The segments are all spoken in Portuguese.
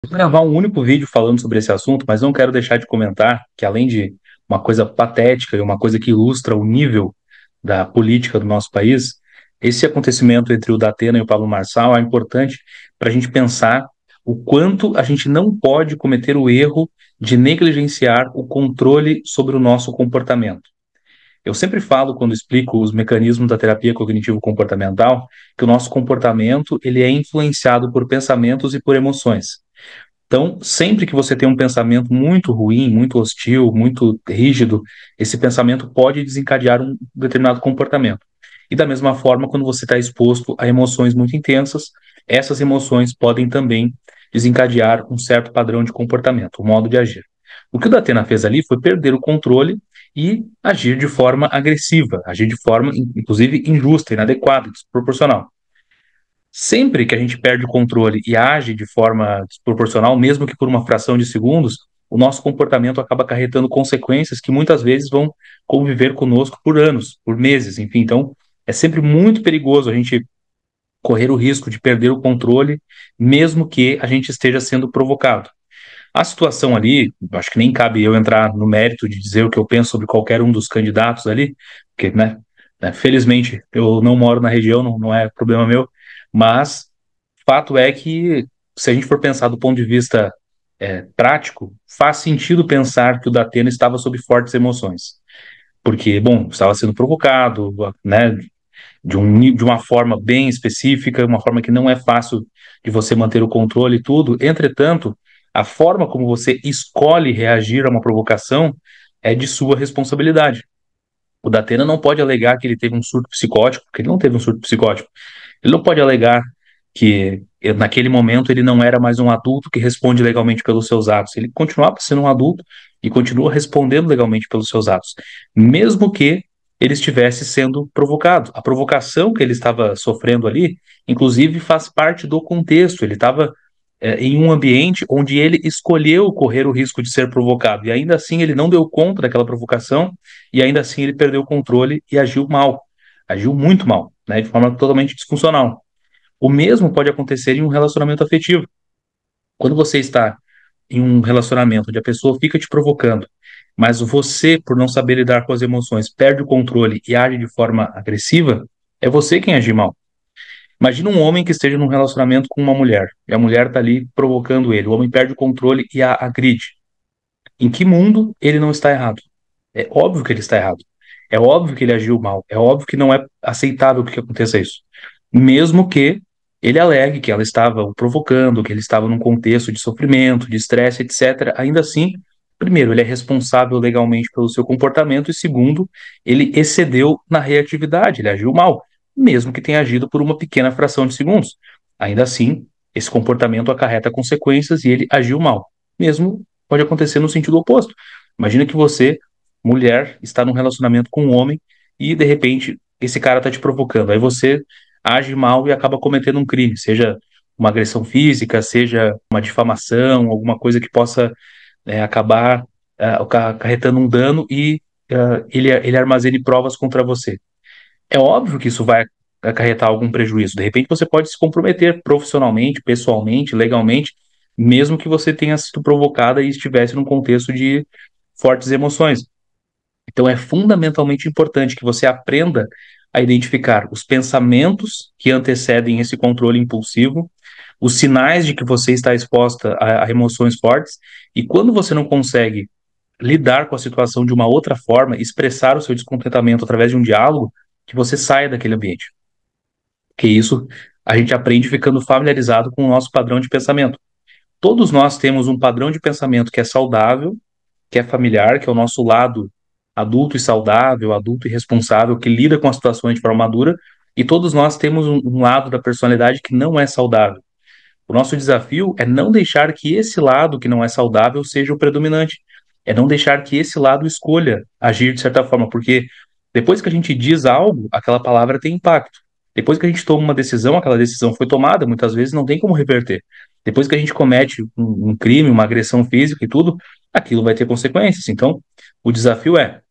Vou gravar um único vídeo falando sobre esse assunto, mas não quero deixar de comentar que, além de uma coisa patética e uma coisa que ilustra o nível da política do nosso país, esse acontecimento entre o Datena e o Pablo Marçal é importante para a gente pensar o quanto a gente não pode cometer o erro de negligenciar o controle sobre o nosso comportamento. Eu sempre falo, quando explico os mecanismos da terapia cognitivo-comportamental, que o nosso comportamento ele é influenciado por pensamentos e por emoções. Então, sempre que você tem um pensamento muito ruim, muito hostil, muito rígido, esse pensamento pode desencadear um determinado comportamento. E da mesma forma, quando você está exposto a emoções muito intensas, essas emoções podem também desencadear um certo padrão de comportamento, um modo de agir. O que o Datena fez ali foi perder o controle e agir de forma agressiva, agir de forma, inclusive, injusta, inadequada, desproporcional. Sempre que a gente perde o controle e age de forma desproporcional, mesmo que por uma fração de segundos, o nosso comportamento acaba acarretando consequências que muitas vezes vão conviver conosco por anos, por meses, enfim. Então, é sempre muito perigoso a gente correr o risco de perder o controle, mesmo que a gente esteja sendo provocado. A situação ali, acho que nem cabe eu entrar no mérito de dizer o que eu penso sobre qualquer um dos candidatos ali, porque, felizmente, eu não moro na região, não é problema meu, mas fato é que, se a gente for pensar do ponto de vista prático, faz sentido pensar que o Datena estava sob fortes emoções. Porque, bom, estava sendo provocado, né, de uma forma bem específica, uma forma que não é fácil de você manter o controle e tudo. Entretanto, a forma como você escolhe reagir a uma provocação é de sua responsabilidade. O Datena não pode alegar que ele teve um surto psicótico, porque ele não teve um surto psicótico. Ele não pode alegar que naquele momento ele não era mais um adulto que responde legalmente pelos seus atos. Ele continuava sendo um adulto e continua respondendo legalmente pelos seus atos, mesmo que ele estivesse sendo provocado. A provocação que ele estava sofrendo ali, inclusive, faz parte do contexto. Ele estava em um ambiente onde ele escolheu correr o risco de ser provocado, e ainda assim ele não deu conta daquela provocação, e ainda assim ele perdeu o controle e agiu mal, agiu muito mal, né, de forma totalmente disfuncional. O mesmo pode acontecer em um relacionamento afetivo. Quando você está em um relacionamento onde a pessoa fica te provocando, mas você, por não saber lidar com as emoções, perde o controle e age de forma agressiva, é você quem age mal. Imagina um homem que esteja num relacionamento com uma mulher, e a mulher está ali provocando ele, o homem perde o controle e a agride. Em que mundo ele não está errado? É óbvio que ele está errado. É óbvio que ele agiu mal. É óbvio que não é aceitável que aconteça isso. Mesmo que ele alegue que ela estava o provocando, que ele estava num contexto de sofrimento, de estresse, etc. Ainda assim, primeiro, ele é responsável legalmente pelo seu comportamento, e segundo, ele excedeu na reatividade, ele agiu mal, mesmo que tenha agido por uma pequena fração de segundos. Ainda assim, esse comportamento acarreta consequências e ele agiu mal. Mesmo pode acontecer no sentido oposto. Imagina que você, mulher, está num relacionamento com um homem e, de repente, esse cara está te provocando. Aí você age mal e acaba cometendo um crime, seja uma agressão física, seja uma difamação, alguma coisa que possa acabar acarretando um dano e ele armazene provas contra você. É óbvio que isso vai acarretar algum prejuízo. De repente você pode se comprometer profissionalmente, pessoalmente, legalmente, mesmo que você tenha sido provocada e estivesse num contexto de fortes emoções. Então é fundamentalmente importante que você aprenda a identificar os pensamentos que antecedem esse controle impulsivo, os sinais de que você está exposta a emoções fortes, e quando você não consegue lidar com a situação de uma outra forma, expressar o seu descontentamento através de um diálogo, que você saia daquele ambiente. Que isso a gente aprende ficando familiarizado com o nosso padrão de pensamento. Todos nós temos um padrão de pensamento que é saudável, que é familiar, que é o nosso lado adulto e saudável, adulto e responsável, que lida com as situações de forma madura, e todos nós temos um lado da personalidade que não é saudável. O nosso desafio é não deixar que esse lado que não é saudável seja o predominante, é não deixar que esse lado escolha agir de certa forma, porque depois que a gente diz algo, aquela palavra tem impacto. Depois que a gente toma uma decisão, aquela decisão foi tomada, muitas vezes não tem como reverter. Depois que a gente comete um crime, uma agressão física e tudo, aquilo vai ter consequências. Então, o desafio é,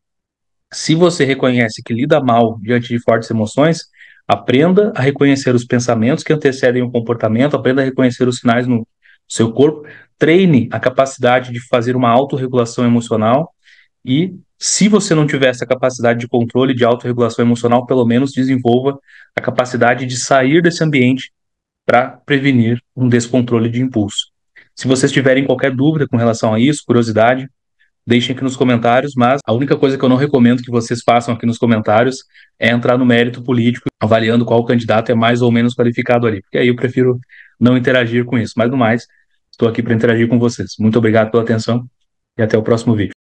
se você reconhece que lida mal diante de fortes emoções, aprenda a reconhecer os pensamentos que antecedem o comportamento, aprenda a reconhecer os sinais no seu corpo, treine a capacidade de fazer uma autorregulação emocional e, se você não tiver essa capacidade de controle, de autorregulação emocional, pelo menos desenvolva a capacidade de sair desse ambiente para prevenir um descontrole de impulso. Se vocês tiverem qualquer dúvida com relação a isso, curiosidade, deixem aqui nos comentários, mas a única coisa que eu não recomendo que vocês façam aqui nos comentários é entrar no mérito político, avaliando qual candidato é mais ou menos qualificado ali, porque aí eu prefiro não interagir com isso. Mas, no mais, estou aqui para interagir com vocês. Muito obrigado pela atenção e até o próximo vídeo.